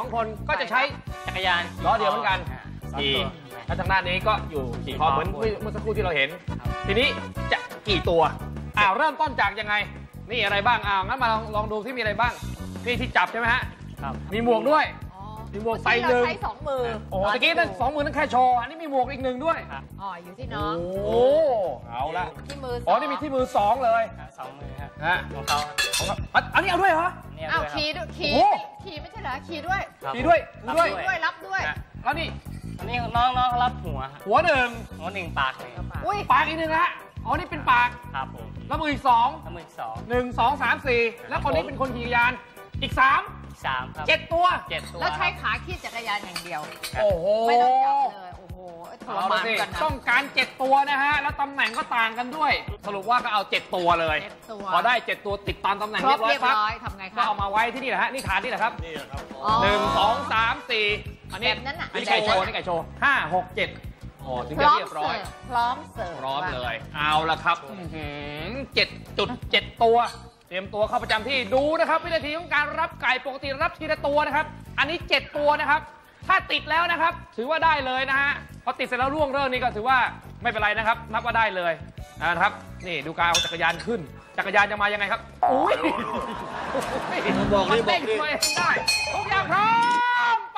2 คนก็จะใช้จักรยานล้อเดียวเหมือนกันขี่แล้วทางด้านนี้ก็อยู่ขี่คอเหมือนเมื่อสักครู่ที่เราเห็นทีนี้จะกี่ตัวเริ่มต้นจากยังไงนี่อะไรบ้างงั้นมาลองดูที่มีอะไรบ้างนี่ที่จับใช่ไหมฮะมีหมวกด้วยมีหมวกใส่หนึ่งใช้2 มือโอ้ตะกี้นั่น2 มือนั่นแค่โชว์อันนี้มีหมวกอีก1ด้วยอยู่ที่น้องโอ้เอาละที่มือนี่มีที่มือ2เลย 2 มือครับของเขาอันนี้เอาด้วยเหรอขี่ไม่ใช่เหรอขี่ด้วยรับด้วยแล้วนี่อันนี้น้องรับหัว 1 หัว1ปาก1 ปากอีก1ละนี่เป็นปากครับผมแล้วมืออีก2 แล้วมืออีก 1 2 3 4แล้วคนนี้เป็นคนขี่จักรยานอีก3 ครับ 7 ตัวแล้วใช้ขาขี่จักรยานอย่างเดียวโอ้โหไม่ต้องจับเลยโอ้โหทรมานกันนะต้องการ7 ตัวนะฮะแล้วตำแหน่งก็ต่างกันด้วยสรุปว่าก็เอา7 ตัวเลยพอได้7 ตัวติดตามตำแหน่งเรียบร้อยครับก็เอามาไว้ที่นี่แหละฮะนี่ฐานนี่แหละครับนี่ครับ 1 2 3 4อันนี้ไก่โชว์นี่ไก่โชว์5 6 7ถึงจะเรียบร้อยพร้อมเสิร์ฟพร้อมเลยเอาละครับ7.7 ตัวเตรียมตัวเข้าประจำที่ดูนะครับวินาทีของการรับไก่ปกติรับทีละตัวนะครับอันนี้7 ตัวนะครับถ้าติดแล้วนะครับถือว่าได้เลยนะฮะพอติดเสร็จแล้วร่วงเริ่มนี่ก็ถือว่าไม่เป็นไรนะครับนับว่าได้เลยนะครับนี่ดูการเอาจักรยานขึ้นจักรยานจะมายังไงครับอุ้ยบอกดิได้ทุกอย่างพร้อมไป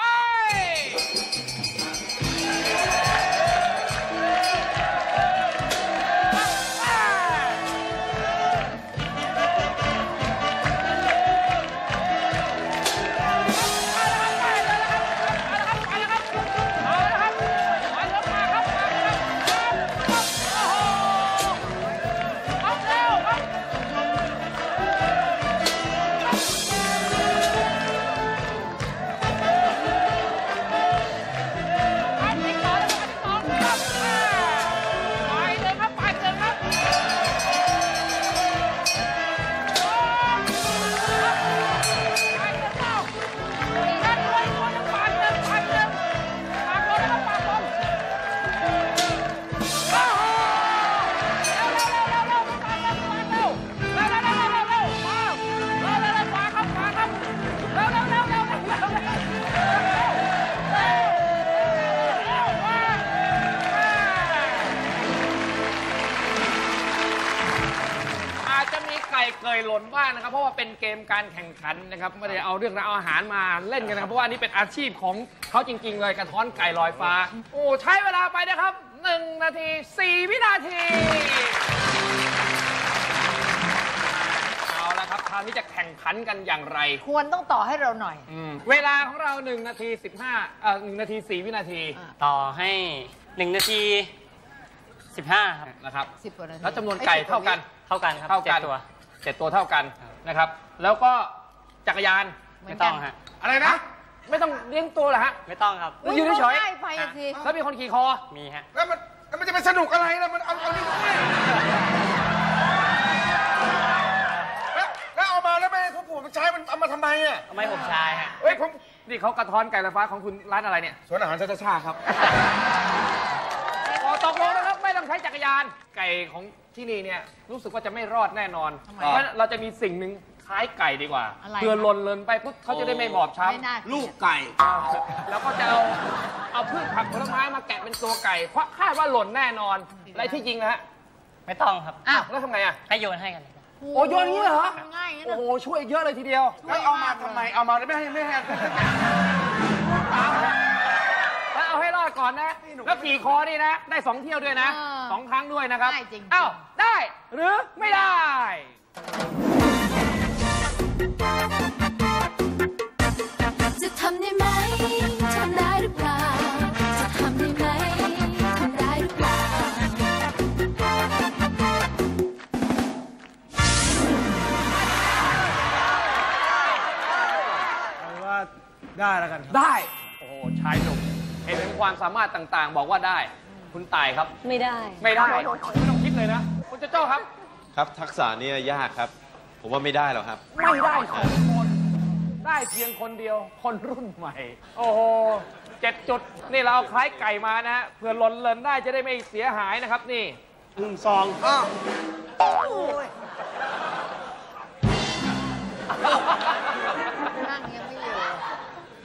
เคยหล่นบ้างนะครับเพราะว่าเป็นเกมการแข่งขันนะครับไม่ได้เอาเรื่องราวอาหารมาเล่นกันนะครับเพราะว่านี่เป็นอาชีพของเขาจริงๆเลยกระท้อนไก่ลอยฟ้าโอ้ใช้เวลาไปนะครับ1 นาที 4 วินาทีเอาละครับคราวนี้จะแข่งขันกันอย่างไรควรต้องต่อให้เราหน่อยเวลาของเรา1 นาที 1 นาที 4 วินาทีต่อให้1 นาที 15ครับนะครับ 10 กว่านาทีแล้วจำนวนไก่เท่ากันครับ7 ตัว 7 ตัวเท่ากันนะครับแล้วก็จักรยานไม่ต้องฮะอะไรนะไม่ต้องเลี้ยงตัวเหรอฮะไม่ต้องครับยืนเฉยๆไปสิแล้วมีคนขี่คอมีฮะแล้วมันจะไปสนุกอะไรล่ะมันเอานี่แล้วเอามาแล้วไม่ให้พวกผมใช้มันเอามาทำไมอ่ะทำไมผมใช้ฮะนี่เขากระท้อนไก่ลอยฟ้าของคุณร้านอะไรเนี่ยสวนอาหารชาครับตกลงนะครับไม่ต้องใช้จักรยานไก่ของที่นี่เนี่ยรู้สึกว่าจะไม่รอดแน่นอนเพราะเราจะมีสิ่งหนึ่งคล้ายไก่ดีกว่าเพื่อหล่นเลินไปปุ๊บเขาจะได้ไม่บอบช้ำลูกไก่แล้วก็จะเอาพืชผักผลไม้มาแกะเป็นตัวไก่เพราะคาดว่าหล่นแน่นอนและที่จริงนะฮะไม่ต้องครับแล้วทำไงให้โยนให้กันโอ้โยนอย่างนี้เหรอง่ายโอ้โหช่วยเยอะเลยทีเดียวแล้วเอามาทำไมเอามาแล้วไม่ให้แล้วเอาให้รอดก่อนนะแล้วขี่คอนี่นะได้2 เที่ยวด้วยนะ2 ครั้งด้วยนะครับได้หรือไม่ได้จะทำได้ไหมทำได้หรือเปล่าจะทำได้ไหมทำได้หรือเปล่าว่าได้แล้วกันได้โอ้โหชายหนุ่มเห็นถึงความสามารถต่างๆบอกว่าได้คุณต่ายครับไม่ได้ไม่ต้องคิดเลยนะคุณเจ้าครับครับทักษะนี้ยากครับผมว่าไม่ได้หรอกครับไม่ได้2 คนได้เพียงคนเดียวคนรุ่นใหม่โอ้โห7 จุดนี่เราคล้ายไก่มานะเพื่อหล่นเลินได้จะได้ไม่เสียหายนะครับนี่ 1 2 นั่งยังไม่อยู่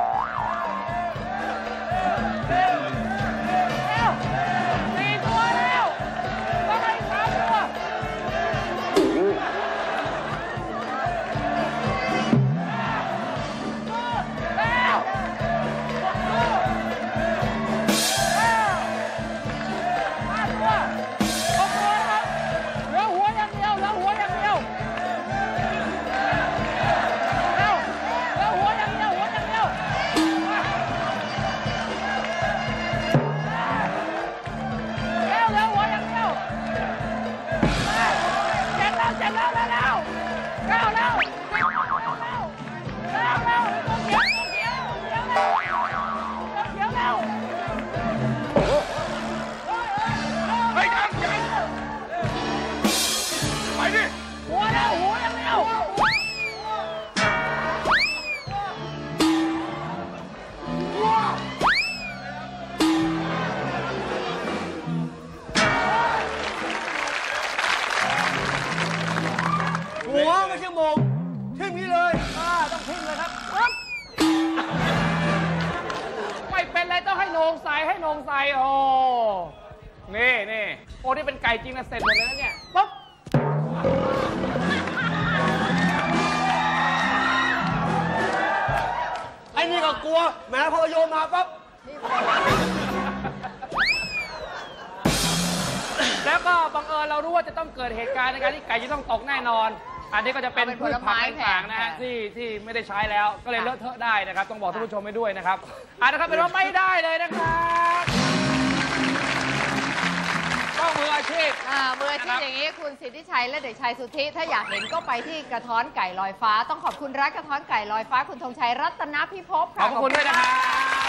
4 ตัวแล้วต้องให้3 ตัวแล้ว5 ตัว 6 ตัวนะครับเหลือหัวอย่างเดียวเหลือหัวอย่างเดียวเร็วเหลือหัวอย่างเดียวหัวอย่างเดียวเร็วเหลือหัวอย่างเดียว7 แล้วเร็ว9 แล้วตัวเขียวแล้วเฮ้ยยังไปดิหัวแล้วหัวอย่างเดียวหัวไม่ใช่โมงทิ่มนี้เลยต้องทิ้งเลยครับปึ๊บไม่เป็นไรต้องให้โหนงใส่ให้โหนงใส่โอ้นี่โอ้นี่เป็นไก่จริงนะเสร็จหมดเลยนะเนี่ยปุ๊บไอ้นี่ก็กลัวแหม้พอโยนมาปั๊บแล้วก็บังเอิญเรารู้ว่าจะต้องเกิดเหตุการณ์ในการที่ไก่จะต้องตกแน่นอน อันนี้ก็จะเป็นพืชผักต่างๆนะฮะที่ไม่ได้ใช้แล้วก็เลยเลอะเทอะได้นะครับต้องบอกท่านผู้ชมไปด้วยนะครับนะครับเป็นว่าไม่ได้เลยนะครับต้องมืออาชีพมืออาชีพอย่างนี้คุณสิทธิชัยและเด็กชายสุทธิถ้าอยากเห็นก็ไปที่กระท้อนไก่ลอยฟ้าต้องขอบคุณร้านกระท้อนไก่ลอยฟ้าคุณธงชัยรัตนพิภพขอบคุณด้วยนะครับ